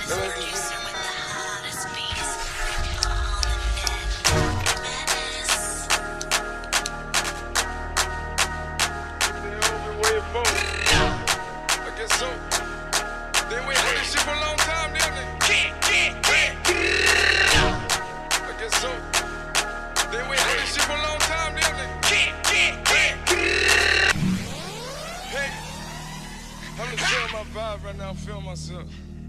Producer with the hottest beats on the net. Madness. I guess so. They wait for this shit for a long time, didn't they? I guess so. They wait for this shit for a long time, didn't they? Hey, I'm just feeling my vibe right now. I'm feeling myself.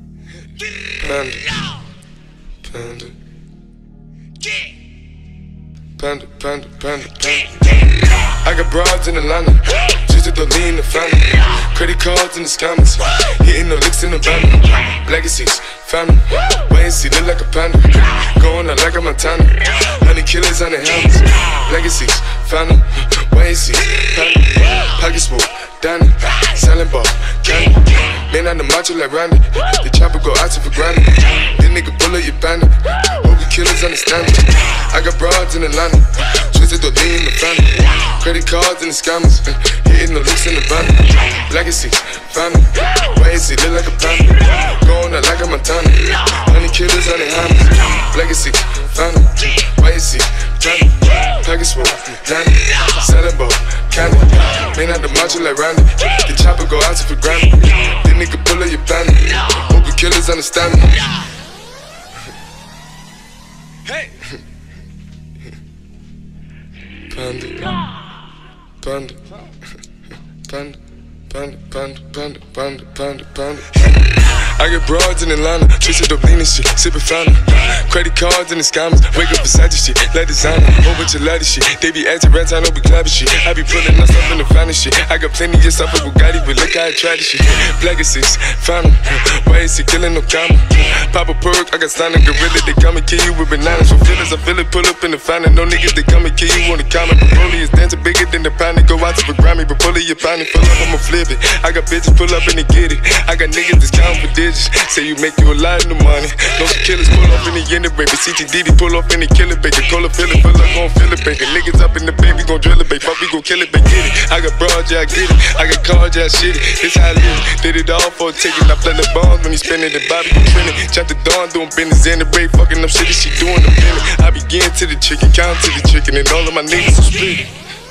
Panda. I got broads in Atlanta, just to lean the family. Credit cards in the scammers, hitting the licks in the van. Legacies, family, wait and see, look like a panda. Going out like a Montana, 100 killers on the helmets. Legacies, family, wait and see, family. Pockets full, Danny, selling ball, candy. Man on the macho like Randy, the chopper go out to for granted. This nigga bullet your bandit, hope the killers understand it. I got broads in Atlanta, twisted to lean the family. Credit cards and the scammers, hitting the licks in the van. Legacy, family, wait and see, look like a panda. Going out like a Montana, 100 killers on the hammers. Legacy, family, wait and see, family. Package full, Danny, selling ball, candy. Man out the macho like Randy, the chopper go out to for granted. This nigga pull up your bandit, hope the killers understand me. Hey! Panda. I get broads in Atlanta, twisted up lean and shit, sippin' fountain. Credit cards and the scammers, wake up beside your shit, like designer, whole bunch of ladder shit. They be acting rats, I know we clapping shit. I be pulling us up in the finest shit. I got plenty of stuff with Bugatti, but look how I tried this shit. Legacies, fountain, why is he killing no comma? Pop a perk, I got stunning gorilla, they come and kill you with bananas. For feelings, I feel it, pull up in the fountain. No niggas, they come and kill you on the comment. Broly is dancing bigger than the pound. Go out to the Grammy, but pull it, your pound, pull up, I'ma flip it. I got bitches pull up and they get it. I got niggas that's counting for digits. Say you make you a lot of money. No some killers pull up in the end of baby. CTDD pull up in the killer baby. Cola fill it, gon' fill it baby. Niggas up in the baby, gon' drill it baby. Fuck, we gon' kill it baby, get it. I got broads, yeah I get it. I got cars, yeah I shit it. This how I live. Did it all for a ticket. I play the bombs when he spinning the Bobby be trending. Chop the dawn doing business in the break. Fucking up shit, she doing the minute. I begin to the chicken, count to the chicken, and all of my niggas are split.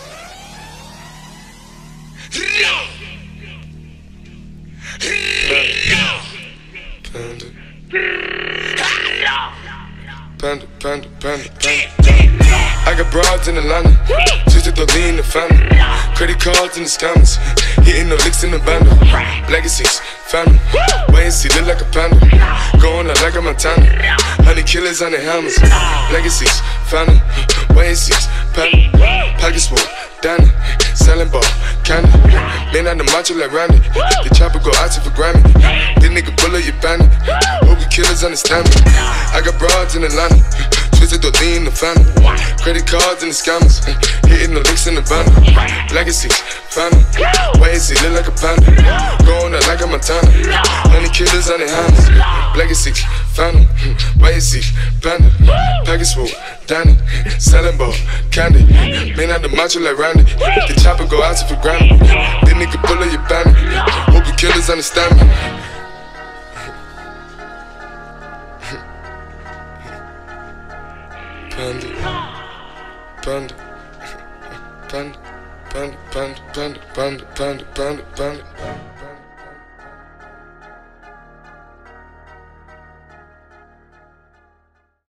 Panda. I got broads in Atlanta, twisted to lean the family. Credit cards and the scammers, hitting the licks in the bundle. Legacies, family, wait and see, look like a panda. Going out like a Montana, 100 killers on the helmets. Legacies, family, wait and see, panda. Pockets full, Danny, selling ball, candy. Man on the macho like Randy, the chopper go out to for Grammy. This nigga pull up your bandit, hope the killers understand me. I got broads in Atlanta, twisted to lean the family. Credit cards and the scammers, hitting the licks in the van. Legacy, family, wait and see, look like a panda. Going out like a Montana, 100 killers on the hammers. Legacy, family, wait and see, panda. Package full, Danny, selling ball, candy. Man out the macho like Randy, the chopper go out to for Grammy. This nigga pull up your bandit, hope the killers understand me. Panda.